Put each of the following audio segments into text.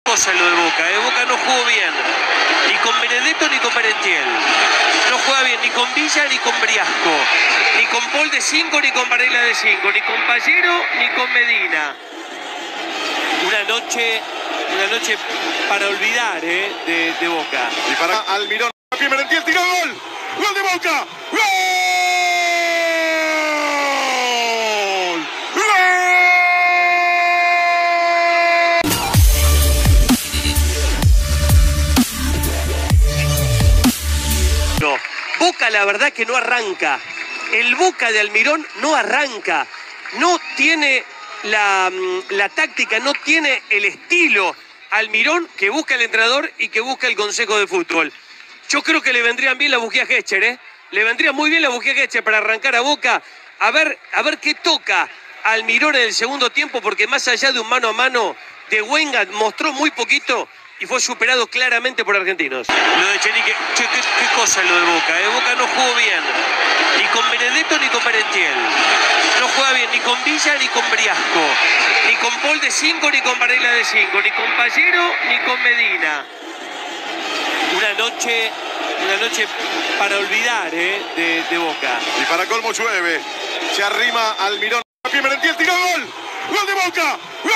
Cosa lo de Boca, Boca no jugó bien, ni con Benedetto ni con Merentiel. No juega bien ni con Villa ni con Briasco, ni con Paul de 5 ni con Varela de 5, ni con Pallero ni con Medina. Una noche para olvidar de Boca. Y para Almirón, Merentiel tiró gol. ¡Gol de Boca! ¡Gol! No, Boca la verdad que no arranca. El Boca de Almirón no arranca. No tiene la táctica, no tiene el estilo Almirón que busca el entrenador y que busca el Consejo de Fútbol. Yo creo que le vendrían bien la bujía Getcher, Le vendría muy bien la bujía Getcher para arrancar a Boca. A ver qué toca Almirón en el segundo tiempo, porque más allá de un mano a mano de Weingart mostró muy poquito y fue superado claramente por argentinos. Lo de Chenique, qué cosa lo de Boca, Boca no jugó bien, ni con Benedetto ni con Merentiel. No juega bien ni con Villa ni con Briasco, ni con Paul de 5 ni con Varela de 5, ni con Pallero ni con Medina. Una noche para olvidar de Boca. Y para colmo llueve. Se arrima Almirón. Merentiel tiró gol. ¡Gol de Boca! ¡Gol!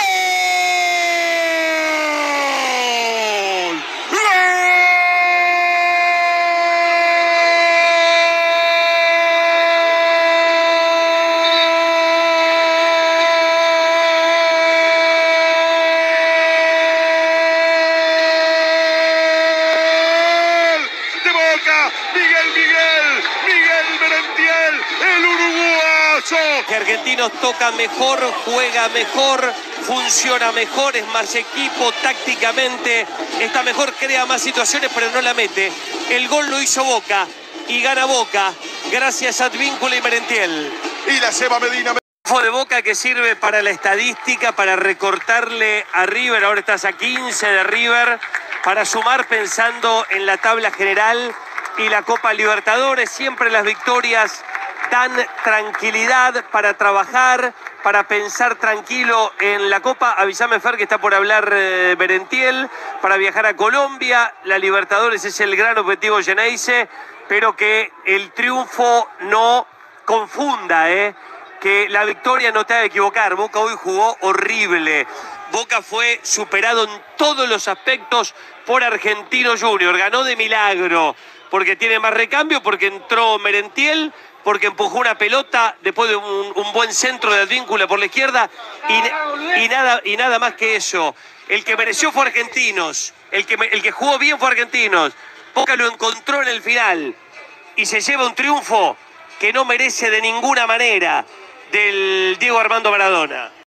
Miguel Merentiel, el uruguayo. Que Argentinos toca mejor, juega mejor, funciona mejor, es más equipo tácticamente, está mejor, crea más situaciones, pero no la mete. El gol lo hizo Boca y gana Boca gracias a Advíncula y Merentiel. Y la Seba Medina. De Boca que sirve para la estadística, para recortarle a River, ahora estás a 15 de River, para sumar pensando en la tabla general y la Copa Libertadores. Siempre las victorias dan tranquilidad para trabajar, para pensar tranquilo en la Copa. Avísame, Fer, que está por hablar Merentiel, para viajar a Colombia. La Libertadores es el gran objetivo Geneise, pero que el triunfo no confunda, que la victoria no te haga equivocar. Boca hoy jugó horrible. Boca fue superado en todos los aspectos por Argentino Junior. Ganó de milagro, porque tiene más recambio, porque entró Merentiel, porque empujó una pelota después de un buen centro de Advíncula por la izquierda y nada más que eso. El que mereció fue Argentinos, el que jugó bien fue Argentinos. Boca lo encontró en el final y se lleva un triunfo que no merece de ninguna manera del Diego Armando Maradona.